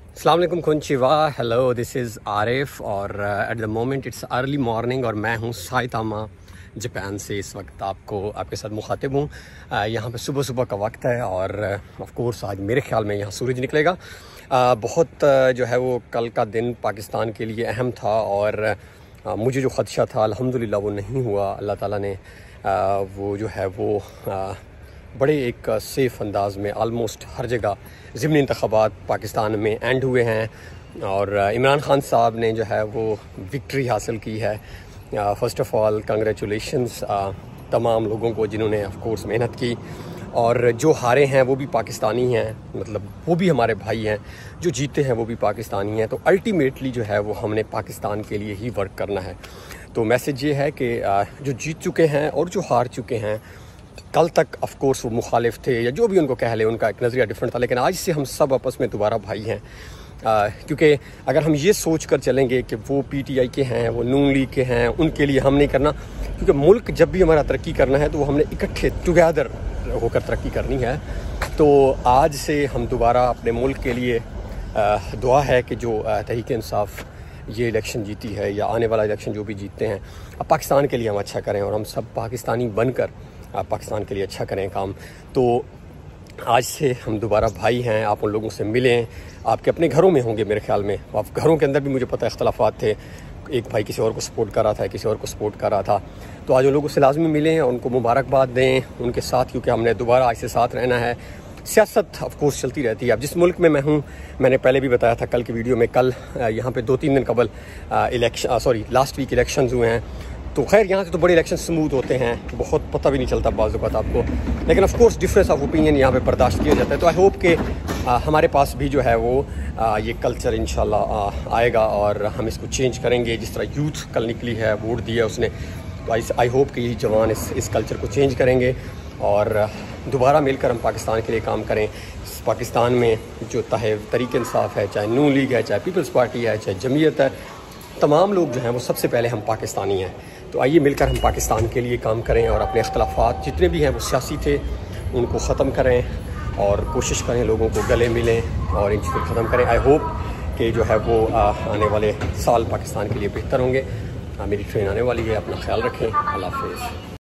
अस्सलाम वालेकुम कोंचिवा, हेलो, दिस इज़ आरिफ और at the moment it's early morning और मैं हूँ साइतामा जापान से इस वक्त आपके साथ मुखातिब हूँ। यहाँ पे सुबह सुबह का वक्त है और ऑफ कोर्स आज मेरे ख्याल में यहाँ सूरज निकलेगा। बहुत जो है वो कल का दिन पाकिस्तान के लिए अहम था और मुझे जो ख़दशा था अल्हम्दुलिल्लाह वो नहीं हुआ। अल्लाह ताला ने वो जो है वो बड़े एक सेफ़ अंदाज़ में आलमोस्ट हर जगह ज़िमनी इंतख़ाबात पाकिस्तान में एंड हुए हैं और इमरान ख़ान साहब ने जो है वो विक्ट्री हासिल की है। फ़र्स्ट ऑफ़ ऑल कंग्रेचुलेशंस तमाम लोगों को जिन्होंने ऑफ कोर्स मेहनत की, और जो हारे हैं वो भी पाकिस्तानी हैं, मतलब वो भी हमारे भाई हैं। जो जीते हैं वो भी पाकिस्तानी हैं। तो अल्टीमेटली जो है वो हमने पाकिस्तान के लिए ही वर्क करना है। तो मैसेज ये है कि जो जीत चुके हैं और जो हार चुके हैं, कल तक ऑफ कोर्स वो मुखालिफ थे या जो भी उनको कह ले, उनका एक नज़रिया डिफरेंट था, लेकिन आज से हम सब आपस में दोबारा भाई हैं। क्योंकि अगर हम ये सोच कर चलेंगे कि वो PTI के हैं, वो नून लीग के हैं, उनके लिए हम नहीं करना, क्योंकि मुल्क जब भी हमारा तरक्की करना है तो वो हमने इकट्ठे टुगेदर होकर तरक्की करनी है। तो आज से हम दोबारा अपने मुल्क के लिए दुआ है कि जो तहरीक इंसाफ ये इलेक्शन जीती है या आने वाला इलेक्शन जो भी जीतते हैं, अब पाकिस्तान के लिए हम अच्छा करें और हम सब पाकिस्तानी बनकर पाकिस्तान के लिए अच्छा करें काम। तो आज से हम दोबारा भाई हैं। आप उन लोगों से मिलें, आपके अपने घरों में होंगे मेरे ख्याल में, आप घरों के अंदर भी मुझे पता है इख्तलाफात थे, एक भाई किसी और को सपोर्ट कर रहा था, किसी और को सपोर्ट कर रहा था। तो आज उन लोगों से लाजमी मिलें और उनको मुबारकबाद दें उनके साथ, क्योंकि हमने दोबारा आज से साथ रहना है। सियासत ऑफ कोर्स चलती रहती है। अब जिस मुल्क में मैं हूँ, मैंने पहले भी बताया था कल की वीडियो में, कल यहाँ पे 2-3 दिन कबल लास्ट वीक इलेक्शंस हुए हैं। तो खैर यहाँ से तो बड़े इलेक्शन स्मूथ होते हैं, बहुत पता भी नहीं चलता बाज़ वक़्त आपको, लेकिन of course difference of opinion यहाँ पे बर्दाश्त किया जाता है। तो आई होप कि हमारे पास भी जो है वो ये कल्चर इंशाल्लाह आएगा और हम इसको चेंज करेंगे। जिस तरह यूथ कल निकली है, वोट दिया उसने, तो आई होप कि ये जवान इस कल्चर को चेंज करेंगे और दोबारा मिलकर हम पाकिस्तान के लिए काम करें। पाकिस्तान में जो तहरीक इंसाफ है, चाहे नून लीग है, चाहे पीपल्स पार्टी है, चाहे जमीयत है, तमाम लोग जो हैं वो सबसे पहले हम पाकिस्तानी हैं। तो आइए मिलकर हम पाकिस्तान के लिए काम करें और अपने इख्तलाफात जितने भी हैं वो सियासी थे उनको ख़त्म करें और कोशिश करें लोगों को गले मिलें और इन चीज़ों को ख़त्म करें। आई होप कि जो है वो आने वाले साल पाकिस्तान के लिए बेहतर होंगे। मेरी ट्रेन आने वाली है, अपना ख्याल रखें। अल्लाह हाफ़िज़।